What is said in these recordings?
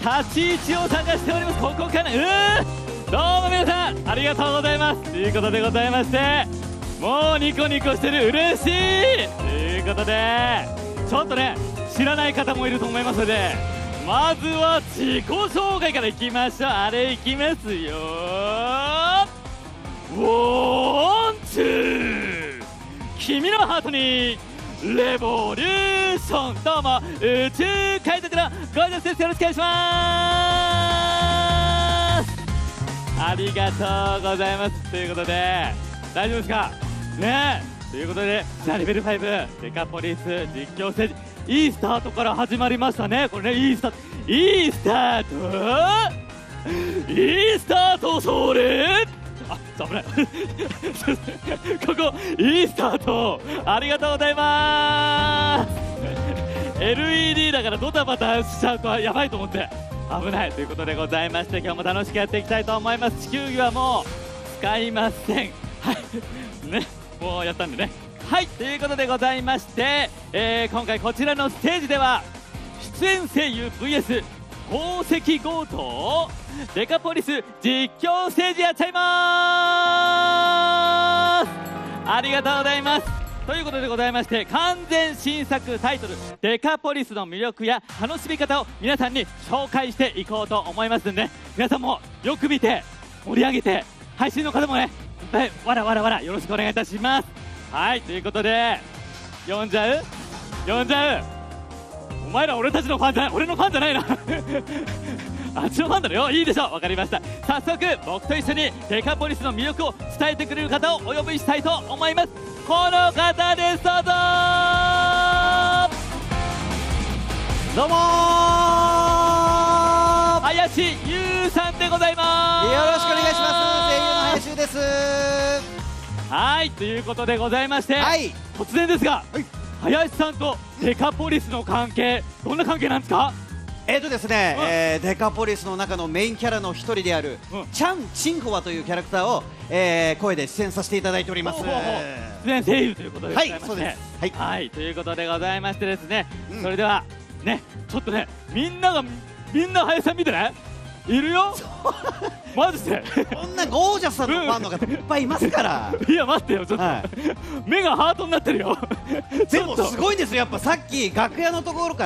立ち位置を探しております。ここかな。どうも皆さんありがとうございますということでございまして、もうニコニコしてる、嬉しいということで、ちょっとね知らない方もいると思いますので、まずは自己紹介からいきましょう。あれいきますよ。ウォンツー、君のハートにレボリューション。どうも宇宙海賊のゴージャスです。よろしくお願いします。ありがとうございます。ということで大丈夫ですかねえ。ということでレベル5デカポリス実況ステージ、いいスタートから始まりましたね。これね、いいスタート、いいスタート、いいスタート、それ危ないここいいスタート、ありがとうございます。 LED だからドタバタしちゃうとやばいと思って危ないということでございまして、今日も楽しくやっていきたいと思います。地球儀はもう使いません。はいね、もうやったんでね。はいということでございまして、今回こちらのステージでは出演声優 VS 宝石強盗デカポリス実況ステージやっちゃいまーす。ありがとうございます。ということでございまして、完全新作タイトルデカポリスの魅力や楽しみ方を皆さんに紹介していこうと思いますので、皆さんもよく見て盛り上げて、配信の方もねいっぱいわらわらわらよろしくお願いいたします。はいということで、呼んじゃうお前ら俺たちのファンじゃない、俺のファンじゃないなあっちのファンだよ。いいでしょう、わかりました。早速僕と一緒にデカポリスの魅力を伝えてくれる方をお呼びしたいと思います。この方です、どうぞ。 どうもー、 林優さんでございます。 よろしくお願いします。声優の林優です。 はいということでございまして、 はい、 突然ですが、 はい、 林さんとデカポリスの関係、どんな関係なんですか？ ですね、デカポリスの中のメインキャラの一人である、チャン・チンホワというキャラクターを、声で出演させていただいております。 出演声優ということでございまして、 はい、そうです。 はいということでございましてですね、それではね、ちょっとね、みんな林さん見てね、いるよマジでこんなゴージャスさんのファンの方いっぱいいますからいや待ってよ、ちょっと、目がハートになってるよでもすごいんですよ。やっぱさっき楽屋のところから、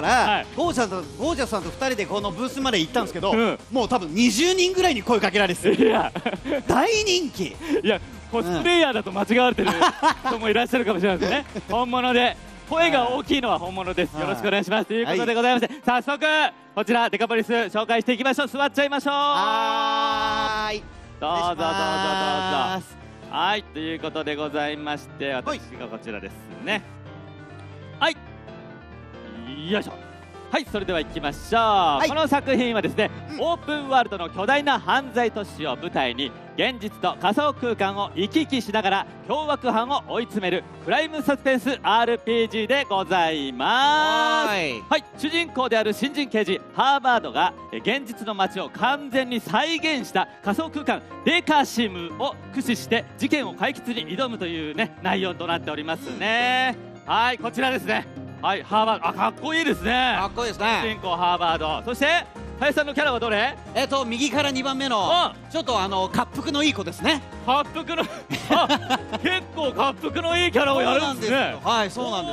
ゴージャスさんと2人でこのブースまで行ったんですけど、もう多分20人ぐらいに声かけられて、いや大人気。 いやコスプレイヤーだと間違われてる人もいらっしゃるかもしれないですね。本物で声が大きいのは本物です。よろしくお願いします。ということでございまして、早速こちらデカポリス紹介していきましょう。座っちゃいましょう。 はーい、 どうぞどうぞどうぞ。はいということでございまして、私がこちらですね。はいよいしょ。はい、それでは行きましょう。この作品はですね、オープンワールドの巨大な犯罪都市を舞台に現実と仮想空間を行き来しながら凶悪犯を追い詰めるクライムサスペンス RPG でございます。はい、主人公である新人刑事ハーバードが現実の街を完全に再現した仮想空間デカシムを駆使して事件を解決に挑むというね、内容となっておりますね。はい、こちらですね。はい、ハーバード、かっこいいですね。かっこいいですね。主人公ハーバード、そして林さんのキャラはどれ？ 右から2番目のちょっと滑腹のいい子ですね。滑腹の結構滑腹のいいキャラをやるんですね。 はい、そうなんです。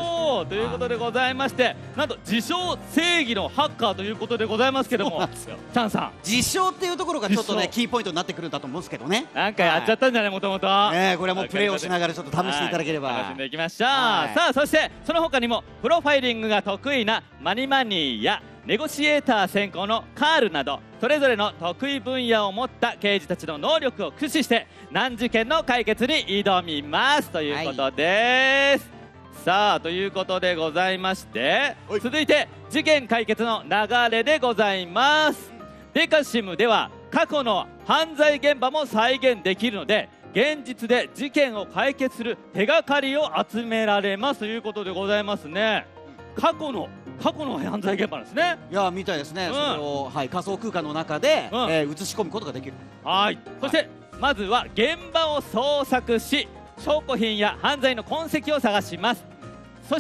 ということでございまして、なんと自称正義のハッカーということでございますけども、チャンさん自称っていうところがちょっとねキーポイントになってくるんだと思うんですけどね。 なんかやっちゃったんじゃない、もともと。 これはもうプレイをしながらちょっと試していただければ楽しんでいきましょう。さあそしてその他にもプロファイリングが得意なマニマニーやネゴシエーター専攻のカールなど、それぞれの得意分野を持った刑事たちの能力を駆使して難事件の解決に挑みますということです。さあということでございまして、続いて事件解決の流れでございます。デカシムでは過去の犯罪現場も再現できるので、現実で事件を解決する手がかりを集められますということでございますね。過去の犯罪現場ですね。 いやみたいですね。それを仮想空間の中で映し込むことができる。 そしてまずは現場を捜索し、証拠品や犯罪の痕跡を探します。そして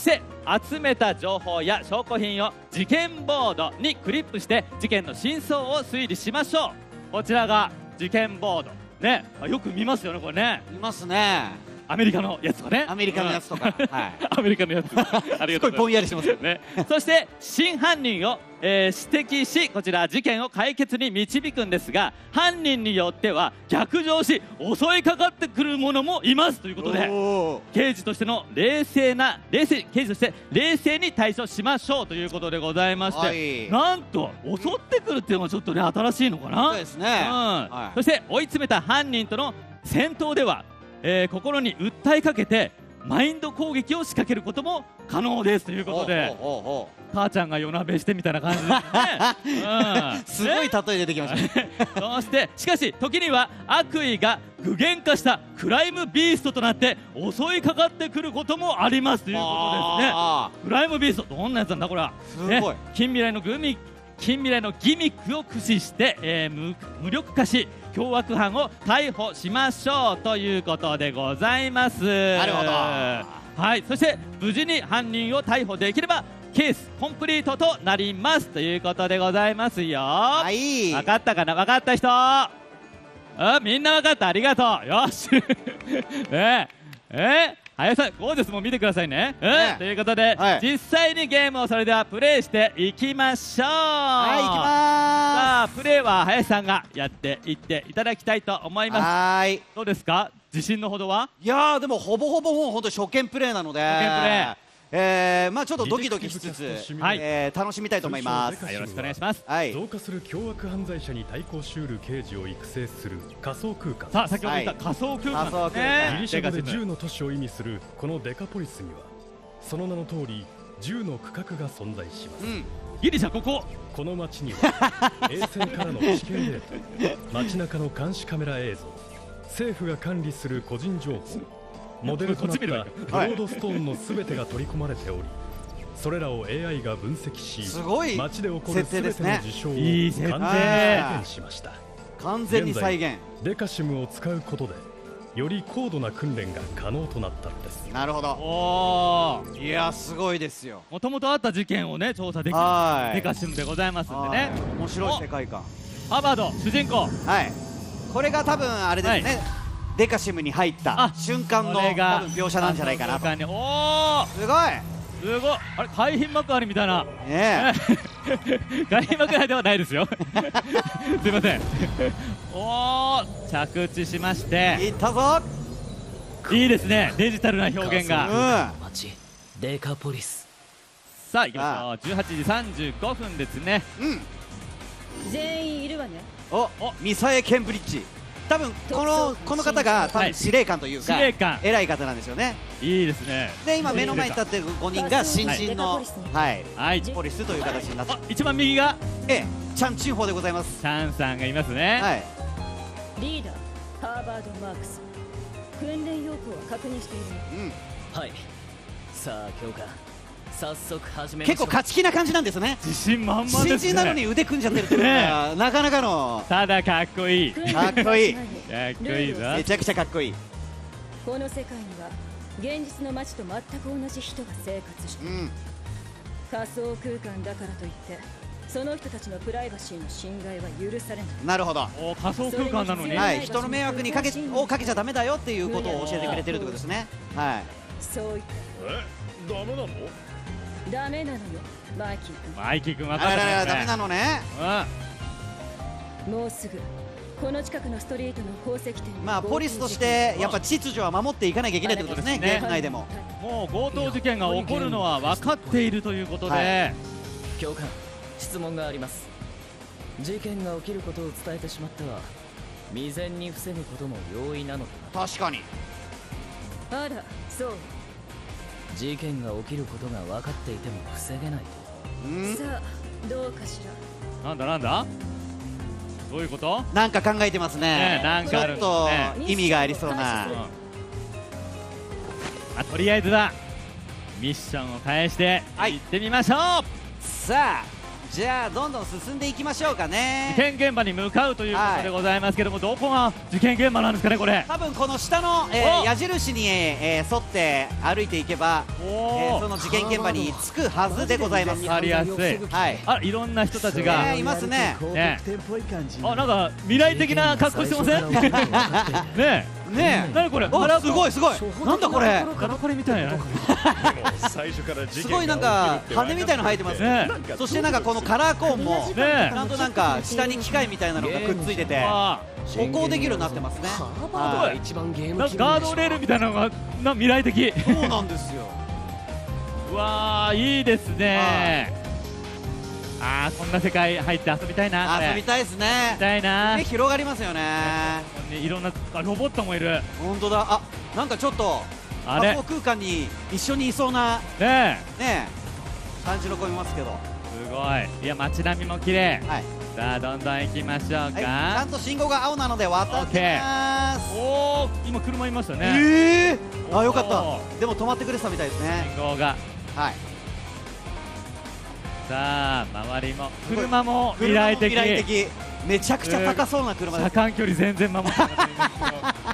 集めた情報や証拠品を事件ボードにクリップして事件の真相を推理しましょう。こちらが事件ボードね、よく見ますよねこれね。 いますね。 アメリカのやつとかね。 アメリカのやつとか、はい、 アメリカのやつありがとうございます。すごいぼんやりしてますよね。そして真犯人を、指摘し、こちら事件を解決に導くんですが、犯人によっては逆上し襲いかかってくる者もいますということで、刑事として刑事として冷静に対処しましょうということでございまして、はい、なんと襲ってくるっていうのはちょっとね新しいのかな。そうですね、はい、そして追い詰めた犯人との戦闘では、心に訴えかけてマインド攻撃を仕掛けることも可能ですということで、母ちゃんが夜なべしてみたいな感じですね。 すごい例え出てきましたね。 そしてしかし時には悪意が具現化したクライムビーストとなって襲いかかってくることもありますということですね。クライムビーストどんなやつなんだこれは。すごい、近未来のギミックを駆使して、無力化し凶悪犯を逮捕しましょうということでございます。なるほど。はい、そして無事に犯人を逮捕できればケースコンプリートとなりますということでございますよ。はい、分かったかな。分かった人、みんな分かった。ありがとう。よし林さん、ゴージャスも見てくださいね。ということで、実際にゲームをそれではプレイしていきましょう。はい、いきまーす。さあ、プレイは林さんがやっていっていただきたいと思います。はい。どうですか、自信のほどは。いやー、でもほぼほぼもう本当初見プレイなので、初見プレイ、まあちょっとドキドキしつつ、楽しみたいと思います。よろしくお願いします。 増加する凶悪犯罪者に対抗しうる刑事を育成する仮想空間。 さあ、先ほど言った仮想空間ですね。 ギリシャ語で10の都市を意味するこのデカポリスには、その名の通り10の区画が存在します。 ギリシャこの街には衛星からの地形データ、街中の監視カメラ映像、政府が管理する個人情報、モデルとなったブロードストーンのすべてが取り込まれており、それらを AI が分析し、街で起こるすべての事象を完全に再現しました。 完全に再現。 デカシムを使うことでより高度な訓練が可能となったのです。 なるほど。いや、すごいですよ。 もともとあった事件をね調査できるデカシムでございますんでね。 面白い世界観。 ハーバード主人公。 はい、これが多分あれですね、デカシムに入った瞬間の多分描写なんじゃないかなと。おお、すごいすごい。あれ、海浜幕張みたいなね。海浜幕張ではないですよ。すいません。おお、着地しまして、 いったぞ。 いいですね、デジタルな表現が。 デカポリス。 さあ行きましょう。18時35分ですね。 全員いるわね。 お、ミサエ・ケンブリッジ。多分この方が多分司令官というか偉い方なんですよね。 いいですね。 で、今目の前に立っている5人が新人のポリスという形になって、 一番右がチャン・チンホでございます。 チャンさんがいますね。 リーダーハーバード・マークス、訓練要項は確認している。 はい。さあ教官、早速始めましょう。 結構勝ち気な感じなんですね。 自信満々ですね。 新人なのに腕組んじゃってるっていうのがなかなかの。 ただかっこいい。 かっこいい。 かっこいいぞ。 めちゃくちゃかっこいい。 この世界には現実の街と全く同じ人が生活している。仮想空間だからといってその人たちのプライバシーの侵害は許されない。 なるほど。 仮想空間なのに、 人の迷惑にかけちゃダメだよっていうことを教えてくれてるってことですね。はい。 そう言った。 ダメなの？ ダメなのよ、マイキー君。 マイキー君分かったね。 ダメなのね。 もうすぐこの近くのストリートの宝石店に、 まあポリスとしてやっぱ秩序は守っていかなきゃいけないってことですね。ゲーム内でももう強盗事件が起こるのは分かっているということで、 教官、質問があります。事件が起きることを伝えてしまっては未然に防ぐことも容易なのかな。確かに。 あら、そう。 事件が起きることが分かっていても防げないと。さあ、どうかしら。 なんだどういうこと？ なんか考えてますね。 なんかあるんですね。 ちょっと意味がありそうな。 とりあえずはミッションを返して行ってみましょう。 さあ、 じゃあどんどん進んでいきましょうかね。 事件現場に向かうということでございますけども、どこが事件現場なんですかね、これ。 多分この下の、矢印に、沿って歩いていけば、その事件現場に着くはずでございます。 わかりやすい。 はい。 あ、いろんな人たちが、 いますね。 あ、なんか未来的な格好してません？ねえ。 ねえ。 何これ？ すごいすごい。なんだこれ。 ガラコレみたいな。 すごいなんか羽みたいの生えてますね。そしてなんかこのカラーコーンもちゃんとなんか下に機械みたいなのがくっついてて歩行できるようになってますね。 なんかガードレールみたいなのが未来的。 そうなんですよ。 うわー、いいですね。あー、こんな世界入って遊びたいな。 遊びたいですね。 たいな。 広がりますよね。 いろんなロボットもいる。 本当だ。あ、なんかちょっと仮想空間に一緒にいそうなね感じの子いますけど。 すごい。いや、街並みも綺麗。さあ、どんどん行きましょうか。 ちゃんと信号が青なので渡ってます。 おお、今車いましたね。 あ、よかった。でも止まってくれてたみたいですね。 信号が。はい。さあ、周りも車も未来的。 めちゃくちゃ高そうな車です。 車間距離全然守ってなかった。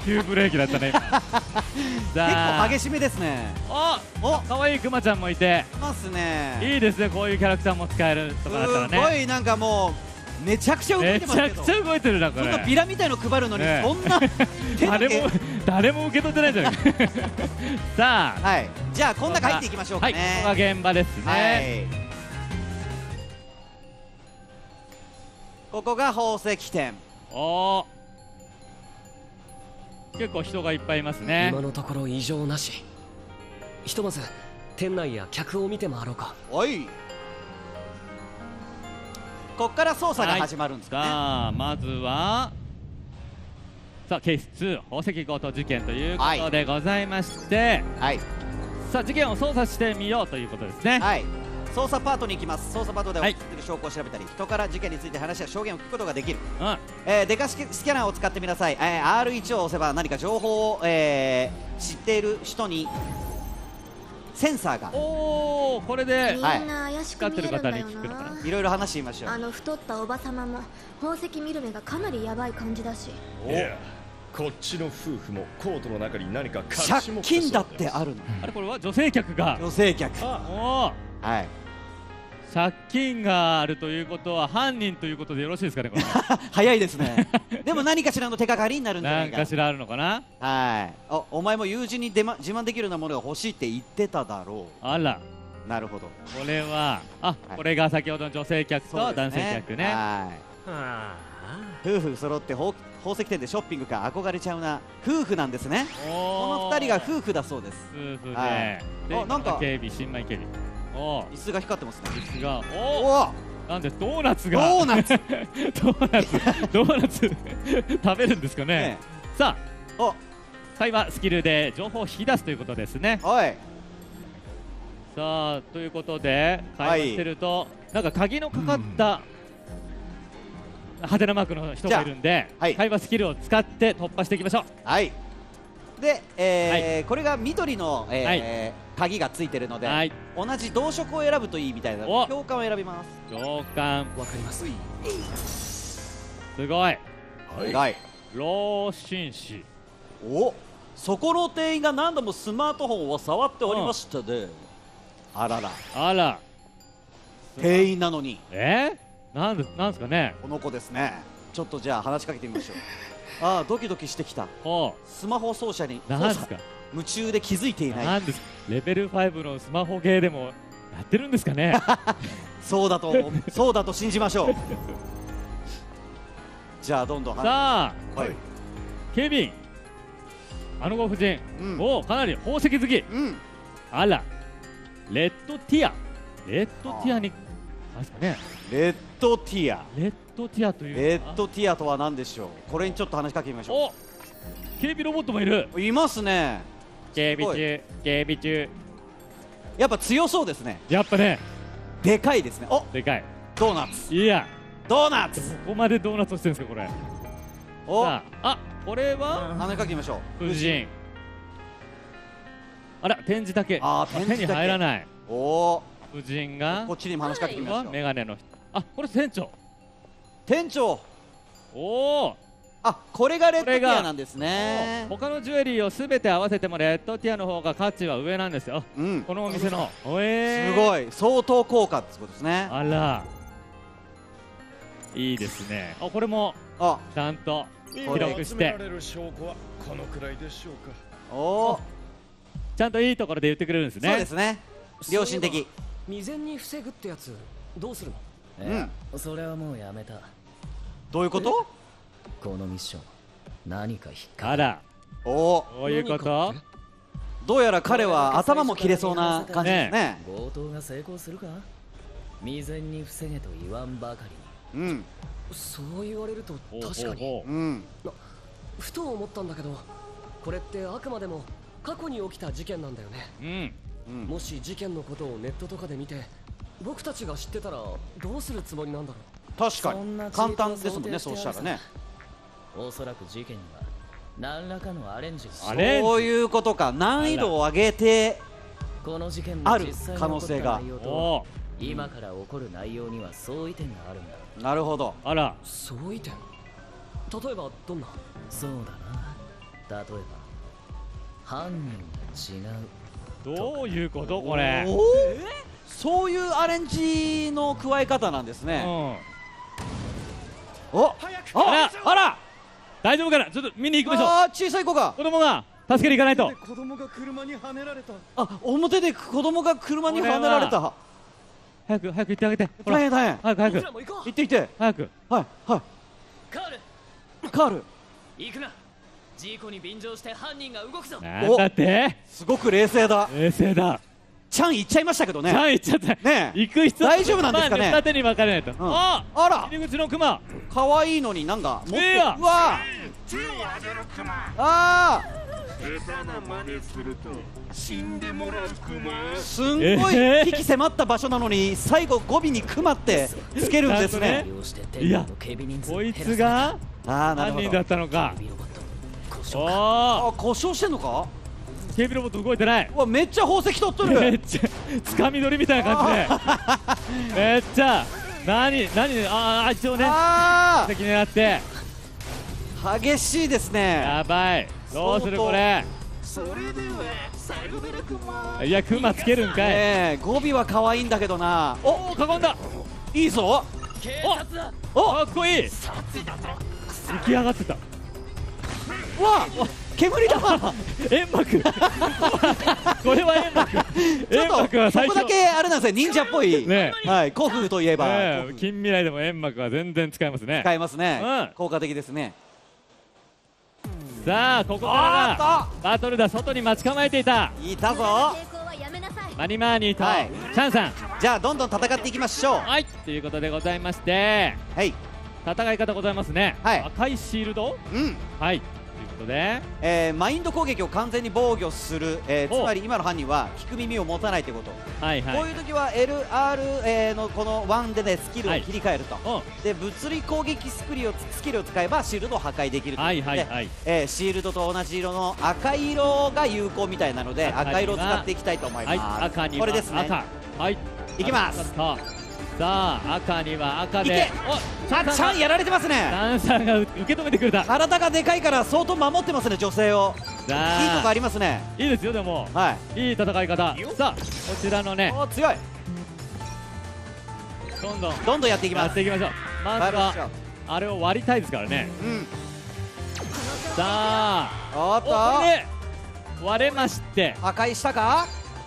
急ブレーキだったね。 結構激しめですね。 お、可愛いクマちゃんもいて。 いますね。 いいですね、こういうキャラクターも使えるとかだったらね。 すごいなんかもうめちゃくちゃ動いてますけど。 めちゃくちゃ動いてるな、これ。 そんなビラみたいの配るのにそんな誰も受け取ってないじゃない。さあ、 はい。じゃあこん中入っていきましょうかね。 ここが現場ですね。 ここが宝石店。 おー、結構人がいっぱいいますね。 今のところ異常なし。ひとまず店内や客を見て回ろうか。 おい、こっから捜査が始まるんですかね。 さあ、まずはさあ、ケース2宝石強盗事件ということでございまして、さあ、事件を捜査してみようということですね。 捜査パートに行きます。捜査パートでは映っている証拠を調べたり、人から事件について話や証言を聞くことができる。デカスキャナーを使ってみなさい。R1 を押せば何か情報を、知っている人にセンサーが。 おお、これでみんな怪しく見えるんだよな。 いろいろ話してみましょう。 あの太ったおばさまも宝石見る目がかなりヤバい感じだし。 いや、こっちの夫婦もコートの中に何か借金だってあるの。 あれ、これは女性客が。 女性客。 おお、はい。借金があるということは犯人ということでよろしいですかね、これ。 早いですね。でも何かしらの手がかりになるんじゃないか。 何かしらあるのかな。 はい。お前も友人に自慢できるようなものが欲しいって言ってただろう。 あら。 なるほど。 これはこれが先ほどの女性客と男性客ね。 夫婦揃って宝石店でショッピングか憧れちゃうな。夫婦なんですね。この2人が夫婦だそうです。 夫婦で。 なんか警備、新米警備。 椅子が光ってますね。 椅子が。なんでドーナツが。ドーナツ食べるんですかね。さあ、会話スキルで情報を引き出すということですね。さあ、ということで会話してるとなんか鍵のかかった派手なマークの人がいるんで、会話スキルを使って突破していきましょう。 で、これが緑の鍵がついてるので、同じ同色を選ぶといいみたいなので、教官を選びます。 教官、 わかります。 すごい。 老紳士。そこの店員が何度もスマートフォンを触っておりましたね。あらら。 あら。 店員なのに。 なんですかね。 この子ですね。ちょっとじゃあ話しかけてみましょう。ドキドキしてきた。スマホ操作に夢中で気づいていない。 なんですレベル5のスマホゲーでもやってるんですかね。 そうだと信じましょう。じゃあどんどん。 さあ、警備員、あのご婦人、かなり宝石好き。あら、レッドティアに何ですかね。 レッドティアという。 レッドティアとは何でしょう。これにちょっと話しかけてみましょう。 警備ロボットもいる。 いますね。 警備中。 やっぱ強そうですね。 やっぱね。 でかいですね。 でかい。 ドーナツ。 いや、 ドーナツ。 ここまでドーナツをしてるんですか、これ。これは話しかけてみましょう。 夫人。あら、展示だけ。手に入らない。夫人がこっちにも話しかけてみましょう。 メガネの人。 あ、これ店長。 店長。 おお。 あ、これがレッドティアなんですね。 他のジュエリーをすべて合わせてもレッドティアの方が価値は上なんですよ。 うん。 このお店の。 すごい相当高価ってことですね。 あら。いいですね。あ、これもちゃんと記録して。 おお。 ちゃんといいところで言ってくれるんですね。 そうですね。良心的。 未然に防ぐってやつどうするの？ それはもうやめた。 どういうこと？ このミッション何か引っかあら。 おお。 どういうこと？ どうやら彼は頭も切れそうな感じですね。 強盗が成功するか？未然に防げと言わんばかりに。 そう言われると確かに。ふと思ったんだけど、これってあくまでも過去に起きた事件なんだよね。もし事件のことをネットとかで見て僕たちが知ってたらどうするつもりなんだろう。確かに簡単ですもんね、そうしたらね。 おそらく事件には何らかのアレンジが。 そういうことか。難易度を上げてこの事件ある可能性が。 今から起こる内容には相違点があるんだ。 なるほど。 あら。 相違点。例えばどんな？ そうだな。例えば犯人が違う。 どういうことこれ？ そういうアレンジの加え方なんですね。お、 あら、大丈夫かな？ちょっと見に行きましょう。 ああ、小さい子が。 子供が助けに行かないと。 子供が車にはねられた。 あ、表で子供が車にはねられた。 早く行ってあげて。 大変大変。 早く行ってきて。 早く。 はいはい。カール。 行くな。ジーコに便乗して犯人が動くぞ。 なんだって？ すごく冷静だ。 冷静だ。 ちゃん行っちゃいましたけどね。 ちゃん行っちゃった。 ね。 行く必要大丈夫なんですかね。 二手に分かれないと。 あら。 入り口のクマ。 可愛いのになんか持って。 うわ。ああ。 下手な真似すると死んでもらうクマ。 すんごい危機迫った場所なのに最後語尾にクマってつけるんですね。 いや、こいつが犯人だったのか。 あ、故障してんのか？ 警備ロボット動いてない。 わ、めっちゃ宝石取っとる。 めっちゃつかみ取りみたいな感じでめっちゃ何一応ね宝石狙って激しいですね。 やばい。どうするこれ。 それでは最後でクマ。 いや、クマつけるんかい。 語尾は可愛いんだけどな。 お、囲んだ。 いいぞ。 お、かっこいい。浮き上がってた。 わ、煙だ。 煙幕。これは煙幕。煙幕は最初。 そこだけあれなんですよ、忍者っぽい。 ね。 はい、古風といえば。 近未来でも煙幕は全然使えますね。 使えますね。効果的ですね。 さあ、ここからがバトルだ。外に待ち構えていた。 いたぞ。 マニマーニーとチャンさん。 じゃあどんどん戦っていきましょう。 はい、ということでございまして、 はい、 戦い方ございますね。赤いシールド。はい。ということで、 マインド攻撃を完全に防御する、つまり今の犯人は聞く耳を持たないということ。こういう時は LR のこの1でねスキルを切り替えると。で、物理攻撃スキルを使えばシールドを破壊できるということで、シールドと同じ色の赤色が有効みたいなので赤色を使っていきたいと思います。 赤にはこれですね。 はい、 いきます。 さあ、赤には赤で。 ちゃんやられてますね。 チャンさんが受け止めてくれた。 体がでかいから相当守ってますね、女性を。いいとこありますね。 いいですよ、でも。いい戦い方。さあ、こちらのね。 強い。どんどんやっていきます。 やっていきましょう。まずはあれを割りたいですからね。さあ、これ割れまして。 破壊したか。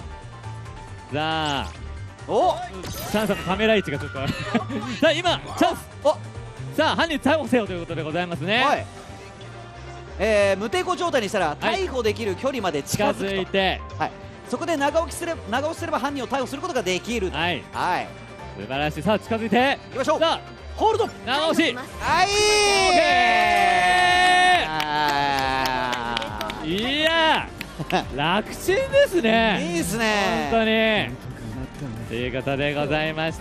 さあ、チャンさんのカメラ位置がちょっとさあ、今チャンス。さあ、犯人逮捕せよということでございますね。 無抵抗状態にしたら逮捕できる距離まで近づいて、そこで長押しすれば犯人を逮捕することができる。はい、 素晴らしい。さあ、近づいていきましょう。 さあ、 ホールド長押し。いや楽ちんですね。 いいですね、 本当に。ということでございまして、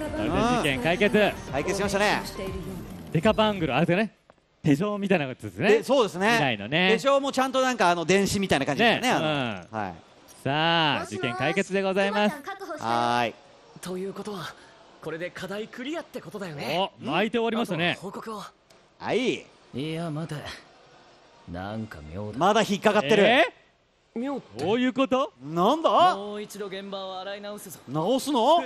これで事件解決しましたね。 デカバングル、あれですね、手錠みたいなことですね。 そうですね。手錠もちゃんとなんか電子みたいな感じですね。 さあ、事件解決でございます。 はい。 ということはこれで課題クリアってことだよね。 お、巻いて終わりましたね。 報告を。 はい、 いや待て、なんか妙だ。 まだ引っかかってる。 妙ってどういうこと？ なんだ？ もう一度現場を洗い直すぞ。 直すの？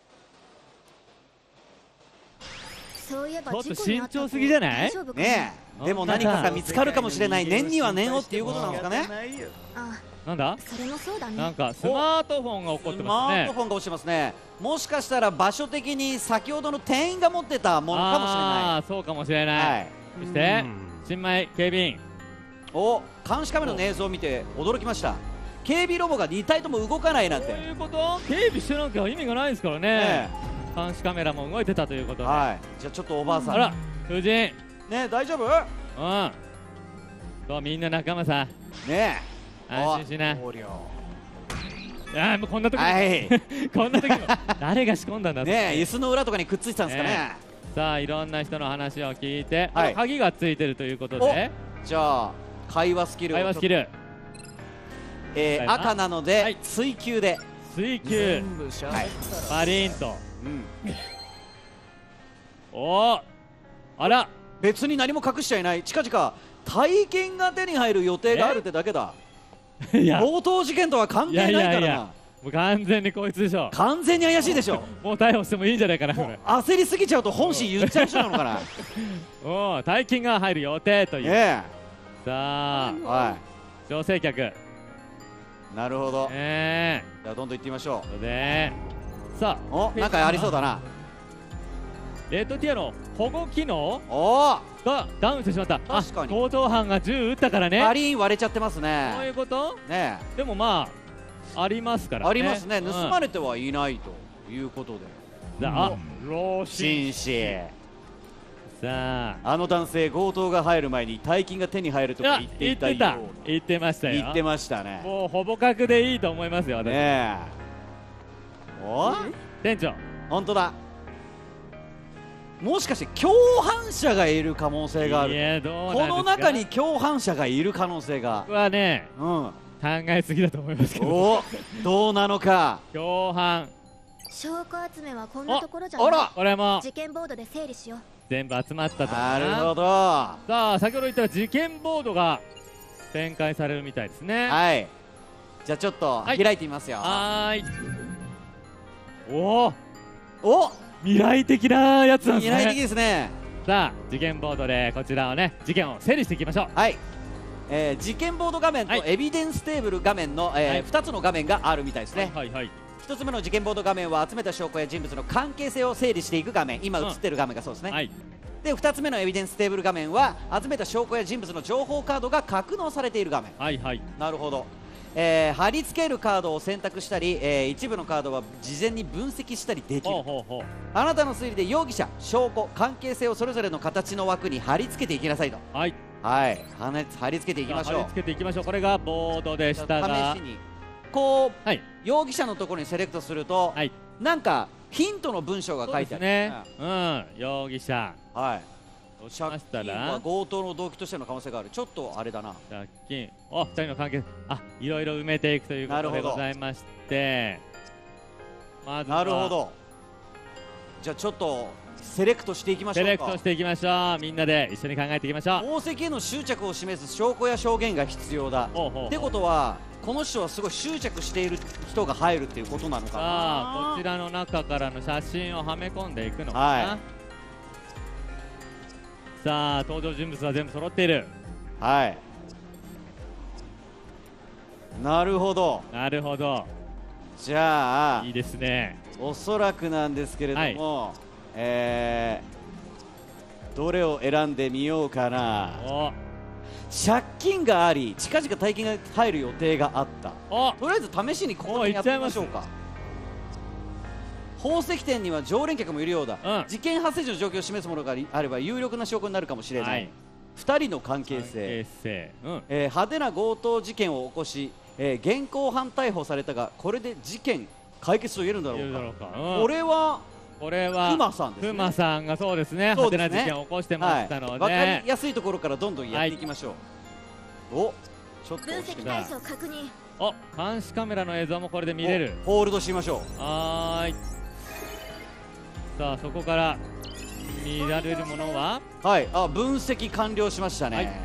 そういえばちょっと事故に遭った慎重すぎじゃない？ 大丈夫かな。 ねえ、でも何かが見つかるかもしれない。念には念をっていうことなんですかね。 あ、 なんだ？ それもそうだね。 なんかスマートフォンが起こってスますね。 マートフォンが落ちてますね。もしかしたら場所的に先ほどの店員が持ってたものかもしれない。 ああ、そうかもしれない。 はい、 そして新米警備員。 お、監視カメラの映像を見て驚きました。警備ロボが2体とも動かないなんて。 どういうこと？警備してなきゃ意味がないですからね。監視カメラも動いてたということで。 はい、じゃあちょっとおばあさん。 あら、夫人。 ねえ、大丈夫？ うん。そう、みんな仲間さ。 ねえ、 安心しな。 棟梁。 ああ、もうこんな時はい、 こんな時も誰が仕込んだんだってねえ、椅子の裏とかにくっついてたんですかね。 さあ、いろんな人の話を聞いて、 はい、 鍵がついてるということで、 じゃあ会話スキルを。 会話スキル。 赤なので、追求で。 追求。パリンと。おお、あら、 別に何も隠しちゃいない。近々体験が手に入る予定があるってだけだ。 いや、 強盗事件とは関係ないからな。 もう完全にこいつでしょ。 完全に怪しいでしょ。 もう逮捕してもいいんじゃないかな。これ焦りすぎちゃうと本心言っちゃう人なのかな。 おお、大金が入る予定という。さあ、 はい、 女性客。 なるほど。じゃあどんどん行ってみましょう。で、さあ、 お、なんかありそうだな。 レッドティアの保護機能がダウンしてしまった。 確かに強盗犯が銃撃ったからね。 パリン割れちゃってますね。 そういうことね。 でもまあありますからね。 ありますね。盗まれてはいないということで。 あ、老紳士。さあ、 あの男性、強盗が入る前に大金が手に入るとか言っていたように。 言ってましたよ。 言ってましたね。 もうほぼ確でいいと思いますよ。 ねえ。お、 店長。 本当だ。もしかして共犯者がいる可能性がある。 いや、どうなんですか。 この中に共犯者がいる可能性が。 僕はね、考えすぎだと思いますけど。 お、どうなのか。 共犯。 証拠集めはこんなところじゃない。 あら、 これも事件ボードで整理しよう。 全部集まったと。 なるほど。 さあ、先ほど言った事件ボードが展開されるみたいですね。 はい。じゃあちょっと開いてみますよ。 はい。おお、 未来的なやつなんですね。 未来的ですね。 さあ、事件ボードでこちらをね、事件を整理していきましょう。 はい。事件ボード画面とエビデンステーブル画面の2つの画面があるみたいですね。1つ目の事件ボード画面は集めた証拠や人物の関係性を整理していく画面。今映ってる画面がそうですね。で、2つ目のエビデンステーブル画面は集めた証拠や人物の情報カードが格納されている画面。なるほど。貼り付けるカードを選択したり、一部のカードは事前に分析したりできる。あなたの推理で容疑者、証拠、関係性をそれぞれの形の枠に貼り付けていきなさいと。はい、貼り付けていきましょう。 貼り付けていきましょう。これがボードでしたが、 試しにこう、容疑者のところにセレクトすると、なんかヒントの文章が書いてあるね。 容疑者。はい。 借金は強盗の動機としての可能性がある。ちょっとあれだな。 借金、2人の関係、いろいろ埋めていくということでございまして、まずは。なるほど。 じゃあちょっとセレクトしていきましょうか。 セレクトしていきましょう。みんなで一緒に考えていきましょう。 宝石への執着を示す証拠や証言が必要だ。ってことは、この人はすごい執着している人が入るっていうことなのかな。 さあ、こちらの中からの写真をはめ込んでいくのかな。さあ、登場人物は全部揃っている。 はい。なるほど。 なるほど。 じゃあ、 いいですね。 おそらくなんですけれども、どれを選んでみようかな。借金があり、近々大金が入る予定があった。とりあえず試しにここにやってみましょうか。宝石店には常連客もいるようだ。事件発生時の状況を示すものがあれば有力な証拠になるかもしれない。2人の関係性、派手な強盗事件を起こし、現行犯逮捕されたが、これで事件解決と言えるんだろうか。これはクマさんですね。 クマさんがそうですね、派手な事件を起こしてましたので、 分かりやすいところからどんどんやっていきましょう。お、ちょっと分析対象確認。 監視カメラの映像もこれで見れる。 ホールドしましょう。 さあそこから見られるものは、 はい、あ、分析完了しましたね。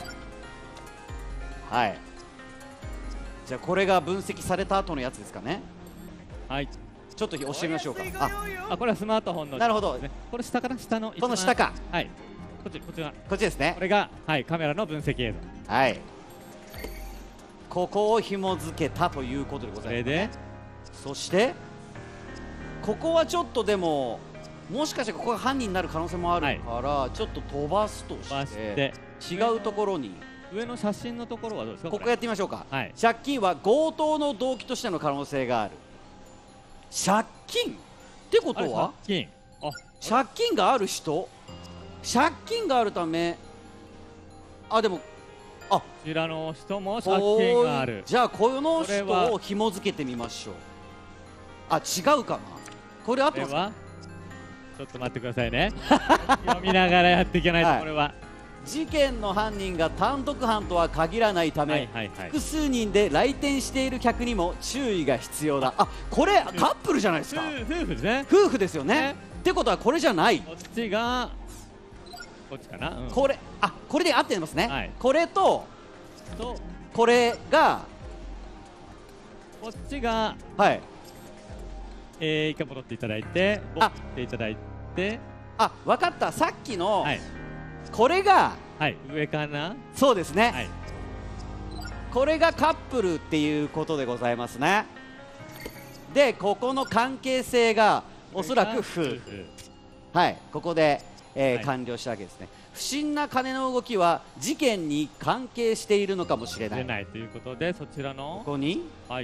はい、じゃあこれが分析された後のやつですかね。 はい、 ちょっと押してみましょうか。 あ、これはスマートフォンの、 なるほど。 これ下かな、下のこの下か。 はい、こっちがこっちですね。 これが、はい、カメラの分析映像。 はい、ここを紐付けたということでございます。それで、そしてここはちょっとでももしかしてここが犯人になる可能性もあるから、ちょっと飛ばすとして違うところに。 上の写真のところはどうですか。 ここやってみましょうか。 はい、 借金は強盗の動機としての可能性がある。借金ってことは、借金がある人、借金があるため、あ、でも、あ、 こちらの人も借金がある。 じゃあこの人を紐付けてみましょう。あ、違うかな、これあとはちょっと待ってくださいね。読みながらやっていけないと、これは事件の犯人が単独犯とは限らないため、複数人で来店している客にも注意が必要だ。あ、これカップルじゃないですか。 夫婦ですね。 夫婦ですよね。ってことはこれじゃない。 こっちがこっちかな。 これ、あ、これで合ってますね。これとこれが、 こっちが、 はい、 一回戻っていただいて、戻っていただいて、 あ、分かった。さっきの、これが、 上かな。 そうですね、これがカップルっていうことでございますね。で、ここの関係性がおそらく夫婦。はい、ここで、完了したわけですね。不審な金の動きは事件に関係しているのかもしれない。 ということで、そちらのここに、 はい、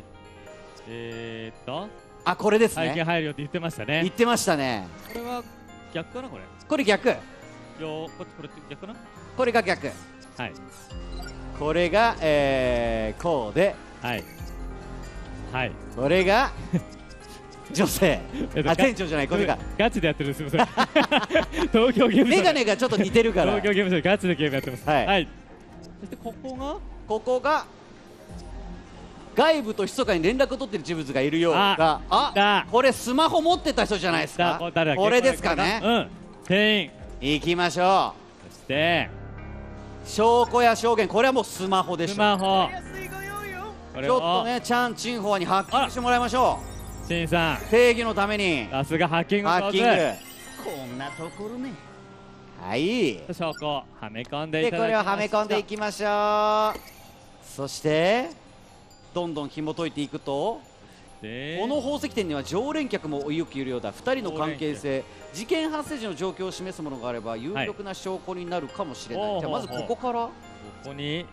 あ、これですね。 会見入るよって言ってましたね。 言ってましたね。 これは逆かな、これ。 これ逆。 これ逆かな。 これが逆。 はい。 これが、こうで。 はい。はい。 これが女性。あ、店長じゃない、これが。 ガチでやってる、すみません。東京ゲーム。 メガネがちょっと似てるから。 東京ゲームでガチでゲームやってます。 はい。 そしてここが外部と密かに連絡を取っている人物がいるようだ。あ、これスマホ持ってた人じゃないですか。これですかね。 うん。店員。 行きましょう。そして証拠や証言、これはもうスマホでしょ。 スマホ。 ちょっとね、チャン・チンホアにハッキングしてもらいましょう。チンさん、 正義のために。 さすがハッキング。 ハッキング。 こんなところね。 はい。 証拠はめ込んでいただきました。 で、これをはめ込んでいきましょう。そしてどんどん紐解いていくと、この宝石店には常連客もよくいるようだ。2人の関係性、事件発生時の状況を示すものがあれば有力な証拠になるかもしれない。じゃあまずここから。ここに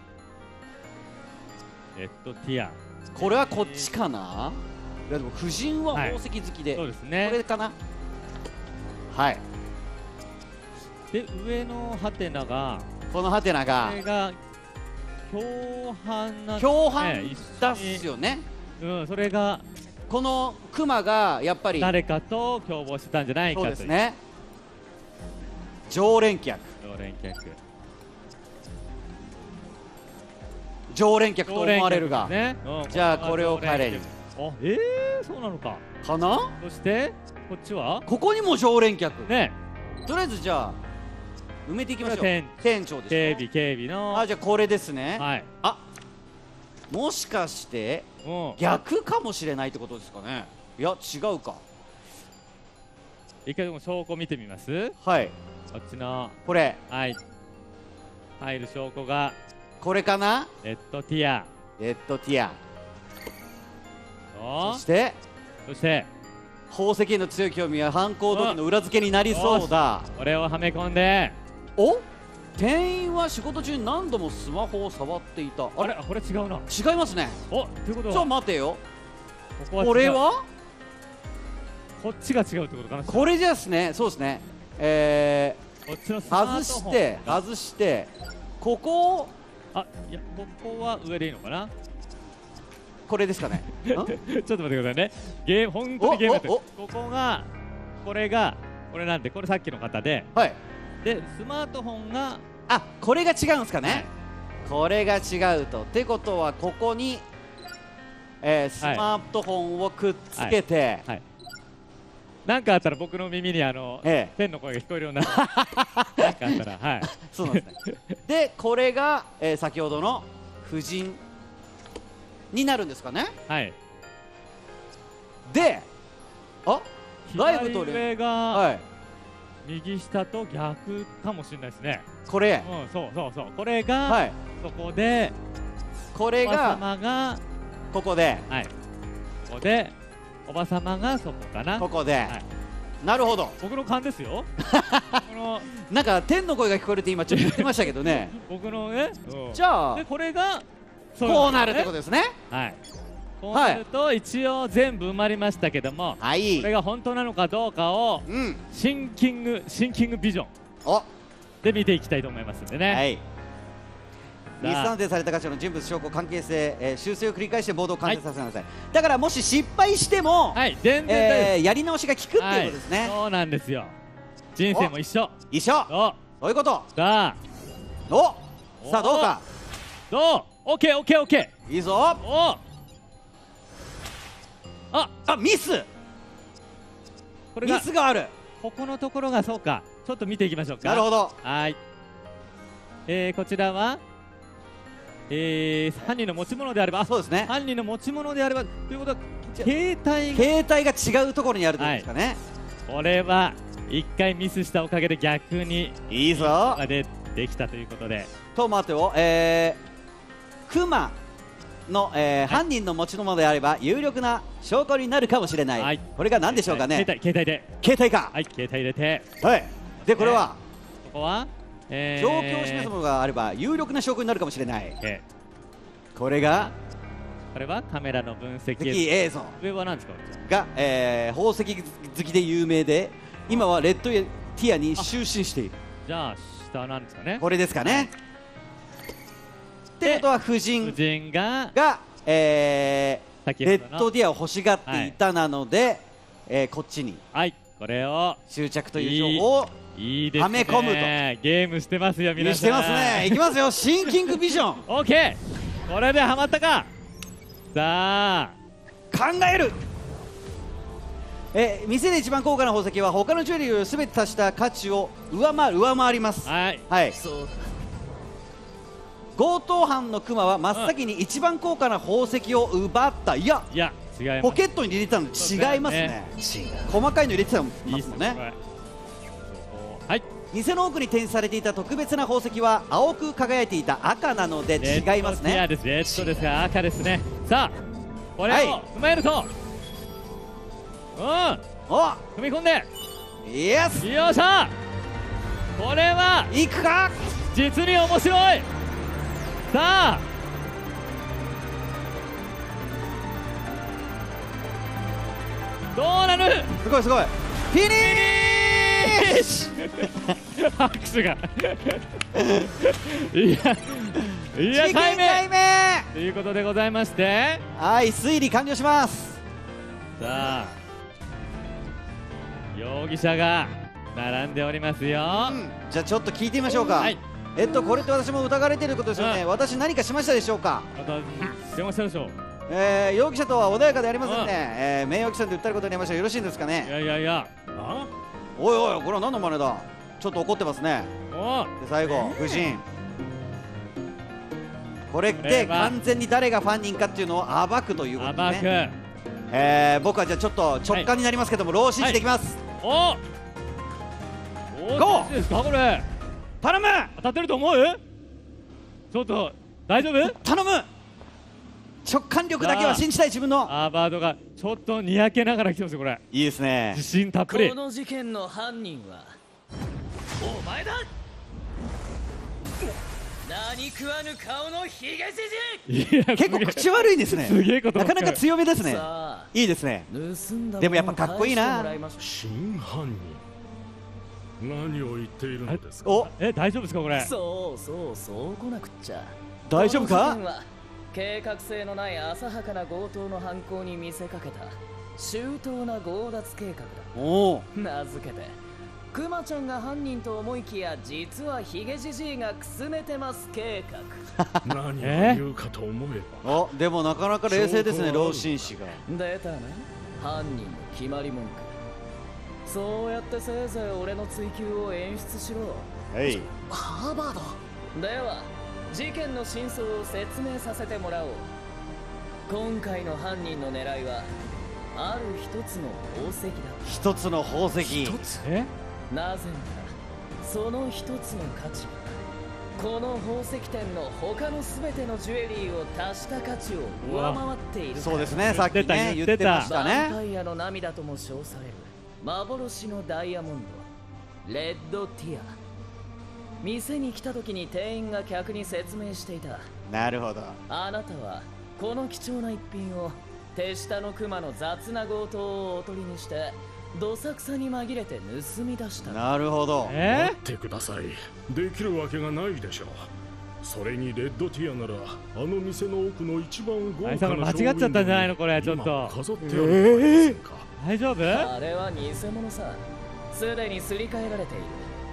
ティア。 これはこっちかな。いやでも夫人は宝石好きで、 そうですね。 これかな。はい。 で、上のハテナが、 このハテナが、 これが共犯なんですね。 共犯だっすよね。 うん、それがこのクマがやっぱり誰かと共謀してたんじゃないかと。 そうですね。常連客。常連客と思われるが、じゃあこれを彼に。 そうなのか。 かな。 そしてこっちはここにも常連客ね。 とりあえずじゃあ埋めていきましょう。店長でしょ。 警備の。 あ、じゃあこれですね。 はい。 あ、もしかして逆かもしれないってことですかね。いや違うか。 一回でも証拠見てみます。 はい。 こっちのこれ。 はい。入る証拠がこれかな。 レッドティア。そして宝石への強い興味は犯行動機の裏付けになりそうだ。 これをはめ込んで。 お、店員は仕事中に何度もスマホを触っていた。 あれ、これ違うな。 違いますね。 お、ということはちょっと待てよ。 これはこっちが違うってことかな。 これですね。そうですね。 こっちの外してここを、 あ、いや、ここは上でいいのかな。 これですかね。 ちょっと待ってくださいね。本当にゲームやってる。ここがこれなんで、これさっきの方で、でスマートフォンが、 あ、これが違うんですかね。これが違うと。ってことはここに、スマートフォンをくっつけて、 なんかあったら僕の耳に天の声が聞こえるようななんかあったら、はい、 そうなんですね。でこれが、先ほどの夫人になるんですかね。 はい。 で、ライブと左上が右下と逆かもしれないですね。 これ、 そうこれがそこで、 これがおば様がここで、 ここでおば様がそこかな。 ここで、なるほど。 僕の勘ですよ。 なんか天の声が聞こえるって今ちょっと言ってましたけどね。 僕のね。 じゃあでこれがこうなるってことですね。 はい。こうなると一応全部埋まりましたけども、これが本当なのかどうかをシンキングビジョンで見ていきたいと思いますんでね。はい。ミス判定された箇所の人物証拠関係性、修正を繰り返してボードを完成させなさい。だからもし失敗しても、全然やり直しが効くっていうことですね。そうなんですよ。人生も一緒。そういうこと。さあどうか。オッケー。いいぞ。ミスがある。ここのところがそうか。ちょっと見ていきましょうか。なるほど。はい。こちらは犯人の持ち物であれば、そうですね。犯人の持ち物であればということは携帯が違うところにあるというんですかね。これは一回ミスしたおかげで逆にいいぞができたということで。待てよ。クマの犯人の持ち物であれば有力な証拠になるかもしれない。これが何でしょうかね。携帯か。はい、携帯入れて。でこれはここは状況を示すものがあれば有力な証拠になるかもしれない。これはカメラの分析映像。上は何ですかが、宝石好きで有名で今はレッドティアに就寝している。じゃあ下なんですかね。これですかね。ってことは夫人がレッドティアを欲しがっていたなので、こっちにこれを執着という情報をはめ込むと。ゲームしてますよ皆さん。してますね。いきますよ。シンキングビジョン。オッケー。これでハマったか。さあ考える。店で一番高価な宝石は他のジュエリーを全て足した価値を上回ります。はい。強盗犯のクマは真っ先に一番高価な宝石を奪った。いや違います。ポケットに入れてたの違いますね。細かいの入れてたもんね。店の奥に展示されていた特別な宝石は青く輝いていた赤なので違いますね。レッドですが赤ですね。さあこれを踏まえると、踏み込んで、イエス、よっしゃ。これはいくか。実に面白い。さあどうなる。すごいフィニッシュ。拍手がいや解明ということでございまして、推理完了します。さあ容疑者が並んでおりますよ。じゃあちょっと聞いてみましょうか。これって私も疑われていることですよね。私何かしましたでしょうか。出ましたでしょう。容疑者とは穏やかでありませんね。名誉毀損で訴えることになりました。よろしいんですかね。いやおいこれは何の真似だ。ちょっと怒ってますね。で最後夫人、これって完全に誰が犯人かっていうのを暴くということですね。僕はじゃあちょっと直感になりますけども、老信じていきます。ゴーですか。これ頼む。当たってると思う。ちょっと大丈夫。頼む。直感力だけは信じたい。自分のアーバードがちょっとにやけながら来てますよ。これいいですね。自信たっぷり。この事件の犯人はお前だ。何食わぬ顔のヒゲじじい。結構口悪いですね。すげえこと。なかなか強めですね。いいですね。でもやっぱかっこいいな。 真犯人。何を言っているのですか。 大丈夫ですかこれ。 そう来なくっちゃ。 大丈夫か。 計画性のない浅はかな強盗の犯行に見せかけた周到な強奪計画だ。名付けてクマちゃんが犯人と思いきや実はヒゲじじいがくすねてます計画。 何を言うかと思えば。 でもなかなか冷静ですね。老紳士が出たな犯人の決まり文句。 そうやってせいぜい俺の追求を演出しろ。 ハーバード。 では事件の真相を説明させてもらおう。今回の犯人の狙いはある一つの宝石だ。 一つの宝石。 なぜならその一つの価値はこの宝石店の他の全てのジュエリーを足した価値を上回っているから。 そうですね、さっきね言ってましたね。 ヴァンパイアの涙とも称される幻のダイヤモンドレッドティア。店に来た時に店員が客に説明していた。 なるほど。 あなたはこの貴重な一品を手下のクマの雑な強盗をおとりにしてどさくさに紛れて盗み出した。 なるほど。 待ってください。できるわけがないでしょう。それにレッドティアならあの店の奥の一番豪華なショーウィンドウに間違っちゃったんじゃないのこれ。ちょっと飾ってあるではありませんか。 大丈夫？ あれは偽物さ。すでにすり替えられている。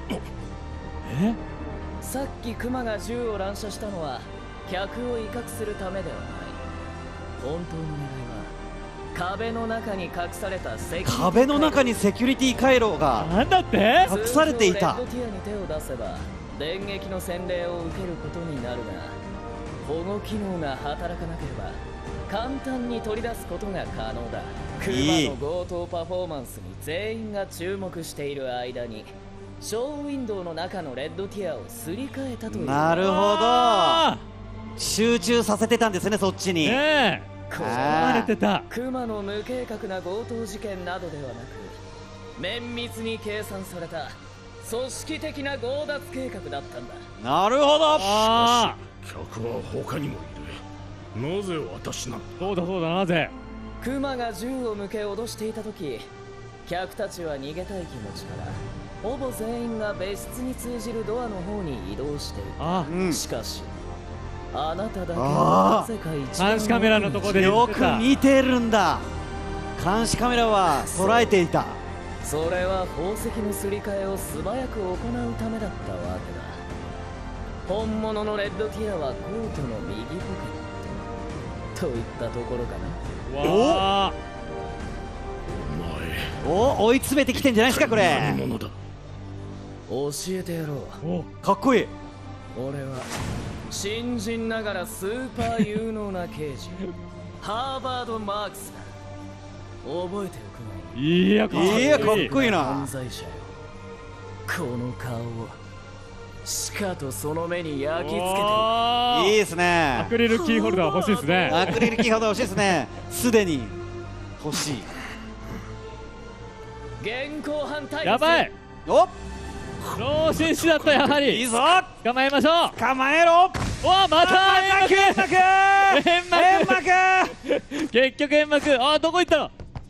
さっきクマが銃を乱射したのは客を威嚇するためではない。本当の狙いは壁の中に隠されたセキュリティ。 壁の中にセキュリティ回廊がなんだって隠されていた。 レッドティアに手を出せば電撃の洗礼を受けることになるが、保護機能が働かなければ簡単に取り出すことが可能だ。クマの強盗パフォーマンスに全員が注目している間にショーウィンドウの中のレッドティアをすり替えたという。 なるほど。集中させてたんですね、そっちに。 これはクマの無計画な強盗事件などではなく綿密に計算された組織的な強奪計画だったんだ。 なるほど。 しかし客は他にもいる。なぜ私なんだ。 そうだなぜ。 クマが銃を向け脅していた時、客たちは逃げたい気持ちからほぼ全員が別室に通じるドアの方に移動していた。しかしあなただけは世界一監視カメラのとこでよく見てるんだ。監視カメラは捉えていた。 それは宝石のすり替えを素早く行うためだったわけだ。本物のレッドティアはコートの右ポケットといったところかな。 追い詰めてきてんじゃないですかこれ。 教えてやろう。 かっこいい。 俺は新人ながらスーパー有能な刑事ハーバード・マークスだ。覚えておくの。 いやかっこいいな。 犯罪者よ、この顔をしかとその目に焼き付けて。 いいですね。 アクリルキーホルダー欲しいですね。 アクリルキーホルダー欲しいですね。すでに欲しい。 現行犯逮捕。 やばい。老紳士だった。やはりいいぞ。 捕まえましょう。 捕まえろ。 また煙幕。結局煙幕。どこ行ったの。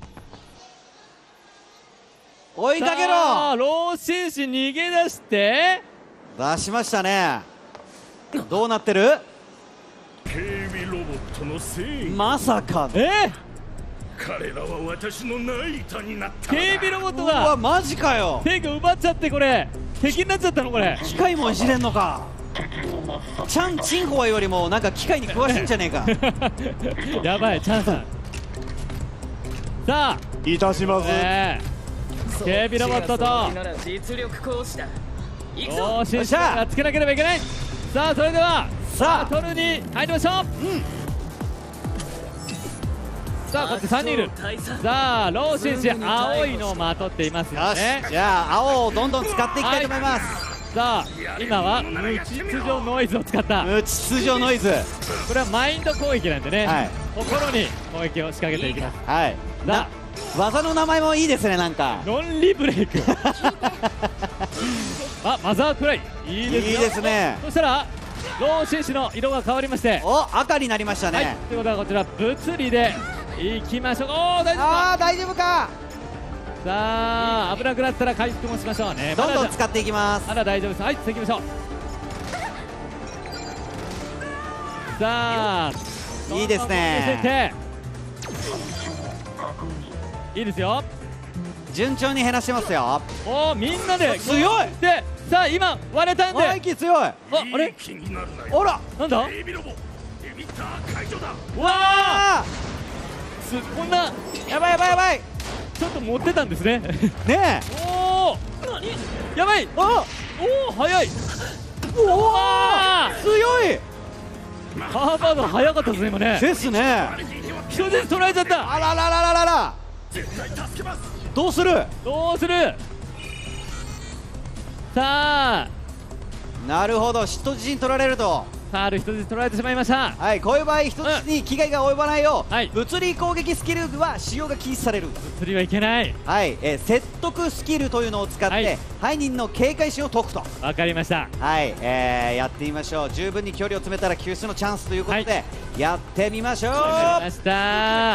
追いかけろ。 老紳士逃げ出して出しましたね。どうなってる。 警備ロボットのせい。 まさか。 彼らは私のナイタになった。 警備ロボットが。 うわマジかよ。 テイク奪っちゃって、これ敵になっちゃったのこれ。 機械もいじれんのか。チャン・チンホワよりもなんか機械に詳しいんじゃねえか。 やばい。チャンさんさあいたします。 警備ロボットと実力行使だ。 老紳士がつけなければいけない。さあそれではバトルに入りましょう。さあこっち3人いる。さあ老紳士青いのをまとっていますよね。 じゃあ青をどんどん使っていきたいと思います。 さあ今は無秩序ノイズを使った。 無秩序ノイズ。 これはマインド攻撃なんでね、心に攻撃を仕掛けていきます。さあ技の名前もいいですね。なんかロンリブレイク。マザークライいいですよ。 いいですね。 そしたら老紳士の色が変わりまして、 赤になりましたね。 ということはこちら物理でいきましょう。大丈夫か。 さあ危なくなったら回復もしましょうね。 どんどん使っていきます。 まだ大丈夫です。はい、次行きましょう。さあいいですね。いいですよ。順調に減らしてますよ。 みんなで強い。 でさあ今割れたんで。 マイキー強い。 あれほらなんだ。わあこんなやばい。 ちょっと持ってたんですね。 ねおお、やばい。 おおお、早い。 おお強いハーバード早かったですね今ね。 ですね。 人質取られちゃった。 あらららららら。どうする。 どうする。さあなるほど、人質に取られると。 サール人質取られてしまいました。 はい、こういう場合人質に危害が及ばないよう、 はい物理攻撃スキルは使用が禁止される。 釣りはいけない。 はい、説得スキルというのを使って、 はい、 犯人の警戒心を解くと。 わかりました。 はい、やってみましょう。十分に距離を詰めたら救出のチャンスということで、はい、やってみましょう。 わかりました。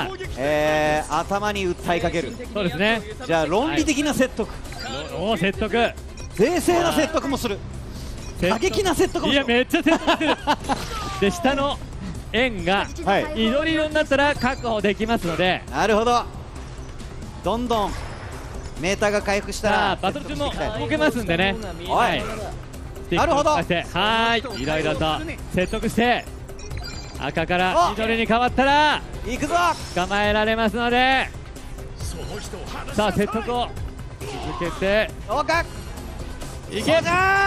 頭に訴えかける。 そうですね。 じゃあ論理的な説得、 おお、説得、 冷静な説得もする。過激な説得もする。 いや、めっちゃ説得してる。で、下の円が緑色になったら確保できますので。 なるほど。どんどんメーターが回復したらバトル中も動けますんでね。 はい、なるほど。 はい、いろいろと説得して赤から緑に変わったら行くぞ。 捕まえられますので、さあ説得を続けて、 どうかいけ。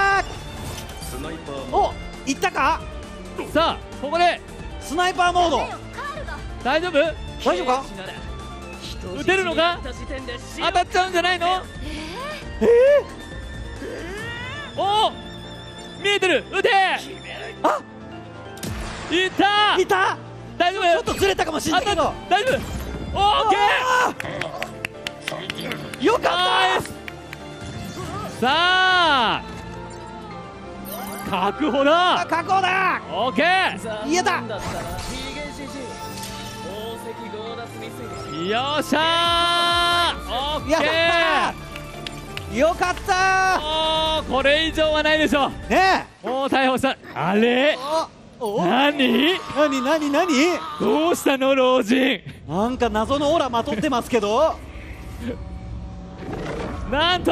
お、いったか。 さあここでスナイパーモード。 大丈夫？ 大丈夫か。 撃てるのか。当たっちゃうんじゃないの。おお、見えてる。撃て。 あ、 いった。 いた。 大丈夫。 ちょっとずれたかもしれないけど大丈夫。オーケー。 よかった。 さあ確保だ。 確保だ。 オーケー。 言えた。 よっしゃー。オッケー。よかった。 おー、これ以上はないでしょうね。 もう逮捕した。あれ、何どうしたの老人。 なんか謎のオーラまとってますけど。 なんと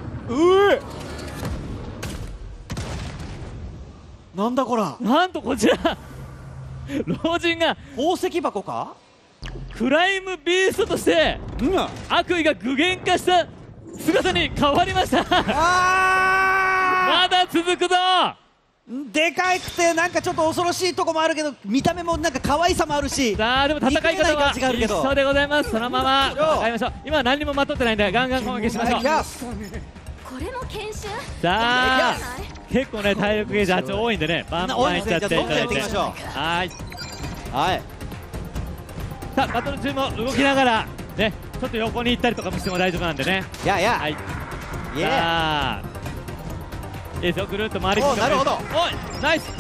なんだこら。 なんとこちら老人が宝石箱か。 クライムビーストとして、悪意が具現化した姿に変わりました。まだ続くぞ。 でかいくてなんかちょっと恐ろしいとこもあるけど、見た目もなんか可愛さもあるし。 さあでも戦い方は一緒でございます。そのまま戦いましょう。今は何にもまとってないんでガンガン攻撃しましょう。 これも研修。 さあ結構ね体力ゲージ8多いんでね、バンバンいっちゃっていただいて。はいはい。さあバトル中も動きながらね、ちょっと横に行ったりとかもしても大丈夫なんでね。 はい。 さあいいですよ、ぐるっと回り込んで。 なるほど。 おい、ナイス。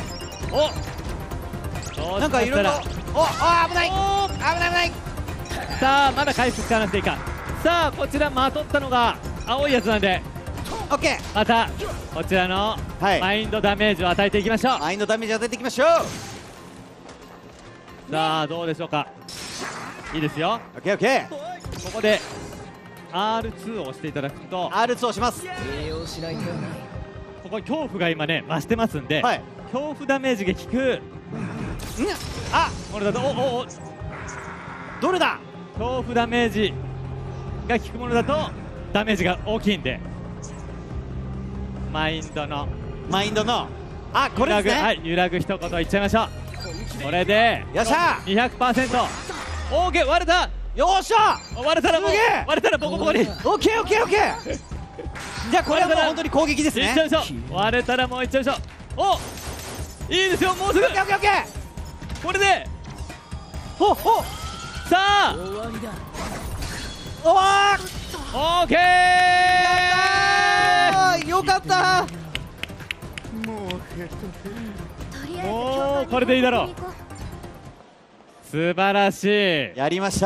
お、 なんかいろいろ。お、危ない。危ない。 さあまだ回復使わなくていいか。さあこちらまとったのが青いやつなんで、 オッケー。 またこちらのマインドダメージを与えていきましょう。 マインドダメージを与えていきましょう。 さあどうでしょうか。いいですよ。 オッケーオッケー。 ここで R2 を押していただくと、 R2 をします。 ここ恐怖が今ね増してますんで、恐怖ダメージが効くものだと、 どれだ。 恐怖ダメージが効くものだとダメージが大きいんで、マインドのこれですね。 はい、揺らぐ一言言っちゃいましょう。これでよっしゃ 200%。 オーケー、割れた。 よっしゃ。 割れたらもう、割れたらボコボコに。 オッケー。じゃあこれはもう本当に攻撃ですね。 いっちゃいましょう。割れたらもういっちゃいましょう。お、いいですよ、もうすぐ。 オッケー。 これでさあオーケー。 よかった。 もうこれでいいだろう。素晴らしい。 やりました。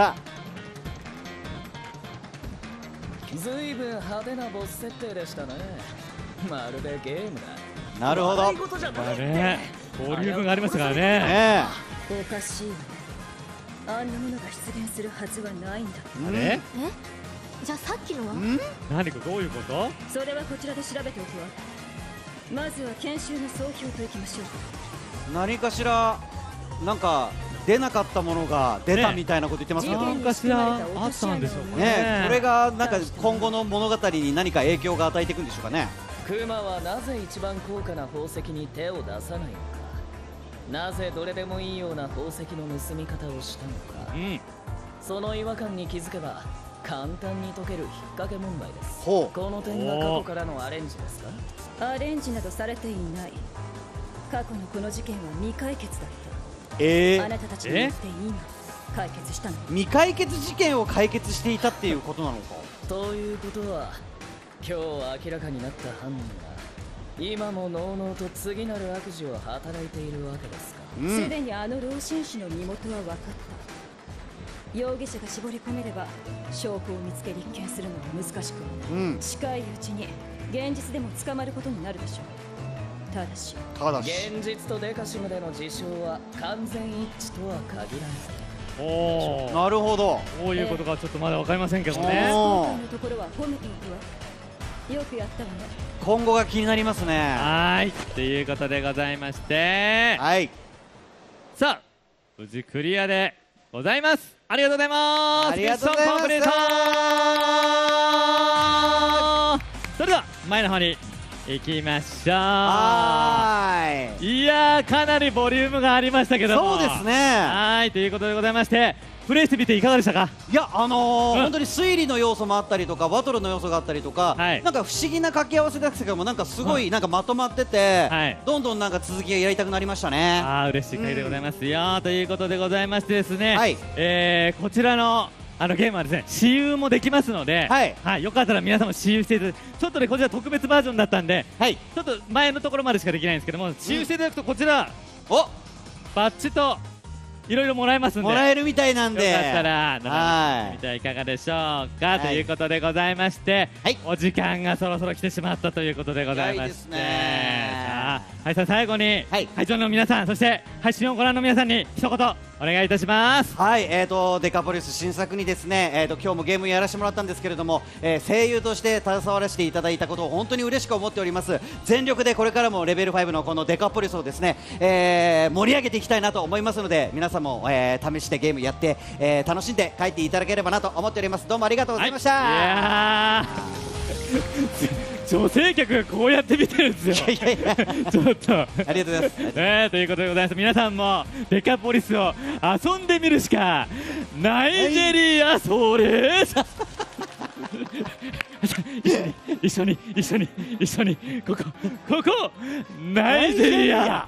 ずいぶん派手なボス設定でしたね。まるでゲームだ。 なるほど。 ボリュームがありましたからね。 おかしいわね。あんなものが出現するはずはないんだ。 あれ？ じゃあさっきのは？ 何かどういうこと？ それはこちらで調べておくわ。まずは研修の総評といきましょう。 何かしらなんか出なかったものが出たみたいなこと言ってますけど、 何かしらあったんでしょうかね。 それがなんか今後の物語に何か影響が与えていくんでしょうかね。 クマはなぜ一番高価な宝石に手を出さないのか、なぜどれでもいいような宝石の盗み方をしたのか、その違和感に気づけば簡単に解ける引っ掛け問題です。この点が過去からのアレンジですか？ アレンジなどされていない。過去のこの事件は未解決だった。あなたたちによって今解決したの。 未解決事件を解決していたっていうことなのか。 ということは今日明らかになった犯人は今ものうのうと次なる悪事を働いているわけですか？ すでにあの老紳士の身元は分かった。容疑者が絞り込めれば証拠を見つけ立件するのは難しくはない。近いうちに現実でも捕まることになるでしょう。ただし現実とデカシムでの事象は完全一致とは限らない。 おお、 なるほど。 どういうことかちょっとまだわかりませんけどね。 今回のところは褒めておくわ。よくやったわね。 今後が気になりますね。 はい、ということでございまして、 はい。 さあ無事クリアでございます。ありがとうございます。 ありがとうございます。 ミッションコンプリート。それでは前の方に行きましょう。いやー、かなりボリュームがありましたけども。 そうですね。 はい、ということでございまして、プレイしてみていかがでしたか？ いや、本当に推理の要素もあったりとかバトルの要素があったりとか、なんか不思議な掛け合わせですけども、なんかすごいなんかまとまってて、どんどんなんか続きがやりたくなりましたね。 嬉しい回でございますよ。ということでございましてですね、こちらのゲームはですね、私有もできますので、よかったら皆さんも私有していただいて、ちょっとねこちら特別バージョンだったんで、ちょっと前のところまでしかできないんですけども、私有していただくとこちら、バッジといろいろもらえますんで、 もらえるみたいなんで、 よかったら生で見てはいかがでしょうか、ということでございまして、お時間がそろそろ来てしまったということでございまして、さあ最後に会場の皆さん、そして配信をご覧の皆さんに一言お願いいたします。 はい、デカポリス新作にですね、今日もゲームやらせてもらったんですけれども、声優として携わらせていただいたことを本当に嬉しく思っております。全力でこれからもレベル5のこのデカポリスをですね、盛り上げていきたいなと思いますので、皆さんも、試してゲームやって、楽しんで帰っていただければなと思っております。どうもありがとうございました。いや女性客がこうやって見てるんですよ。ちょっとありがとうございます。 ということでございます。皆さんもデカポリスを遊んでみるしかナイジェリア、それ一緒にここナイジェリア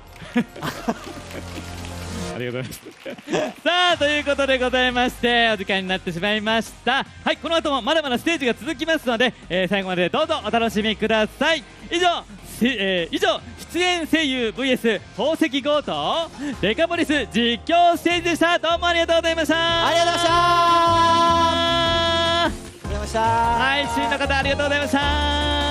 ありがとうございますさあということでございまして、お時間になってしまいました。はい、この後もまだまだステージが続きますので、最後までどうぞお楽しみください。以上出演声優 VS 宝石強盗デカポリス実況ステージでした。どうもありがとうございました。 ありがとうございました。 配信の方ありがとうございました。